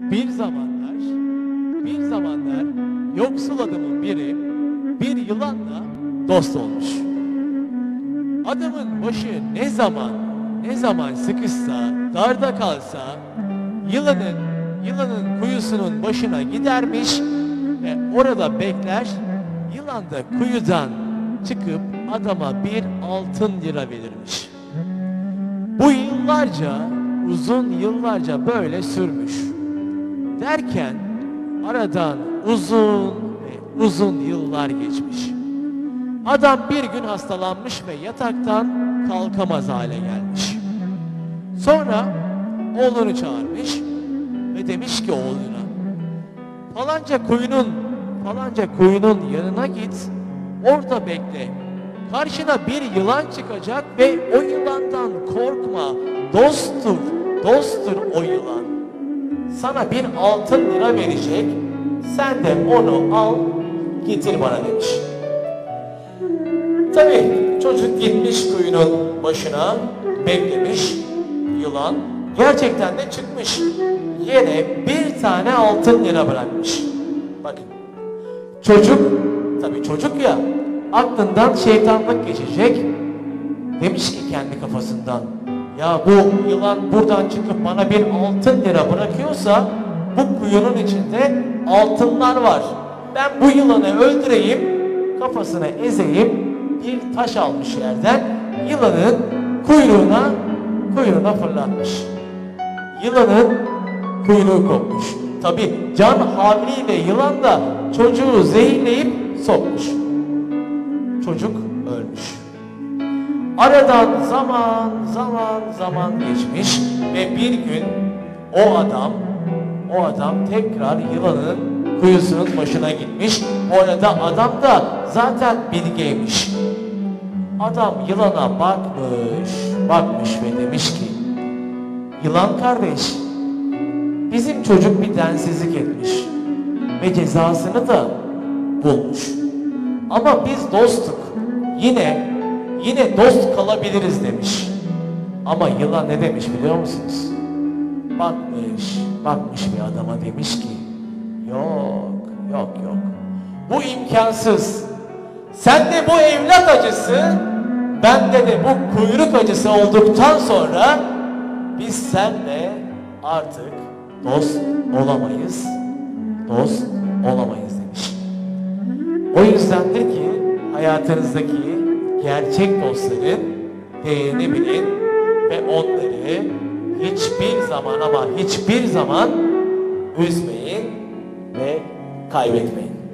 Bir zamanlar yoksul adamın biri bir yılanla dost olmuş. Adamın başı ne zaman sıkışsa, darda kalsa yılanın kuyusunun başına gidermiş ve orada bekler. Yılan da kuyudan çıkıp adama bir altın lira verirmiş. Bu uzun yıllarca böyle sürmüş. Derken aradan uzun yıllar geçmiş. Adam bir gün hastalanmış ve yataktan kalkamaz hale gelmiş. Sonra oğlunu çağırmış ve demiş ki oğluna, falanca kuyunun yanına git, orada bekle. Karşına bir yılan çıkacak ve o yılandan korkma, dosttur o yılan. Sana bir altın lira verecek, sen de onu al, getir bana demiş. Tabii çocuk gitmiş kuyunun başına, beklemiş, yılan gerçekten de çıkmış. Yere bir tane altın lira bırakmış. Bakın, çocuk ya, aklından şeytanlık geçecek. Demiş ki kendi kafasından, ya bu yılan buradan çıkıp bana bir altın lira bırakıyorsa bu kuyunun içinde altınlar var. Ben bu yılanı öldüreyim, kafasına ezeyim. Bir taş almış yerden, yılanın kuyruğuna fırlatmış. Yılanın kuyruğu kopmuş. Tabi can havliyle yılan da çocuğu zehirleyip sokmuş. Çocuk ölmüş. Aradan zaman geçmiş ve bir gün o adam tekrar yılanın kuyusunun başına gitmiş. Bu arada adam da zaten bilgeymiş. Adam yılana bakmış ve demiş ki, yılan kardeş, bizim çocuk bir densizlik etmiş ve cezasını da bulmuş. Ama biz dostuk, yine dost kalabiliriz demiş. Ama yılan ne demiş biliyor musunuz? Bakmış bir adama demiş ki, yok. Bu imkansız. Sende bu evlat acısı, bende de bu kuyruk acısı olduktan sonra biz seninle artık dost olamayız demiş. O yüzdendir ki hayatınızdaki gerçek dostların değerini bilin ve onları hiçbir zaman üzmeyin ve kaybetmeyin.